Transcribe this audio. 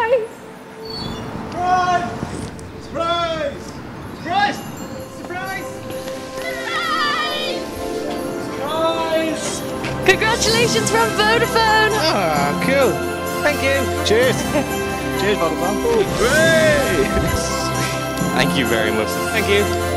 Surprise! Surprise! Surprise! Surprise! Surprise! Congratulations from Vodafone! Ah, cool. Thank you. Cheers. Cheers, Vodafone. Great! Thank you very much. Thank you.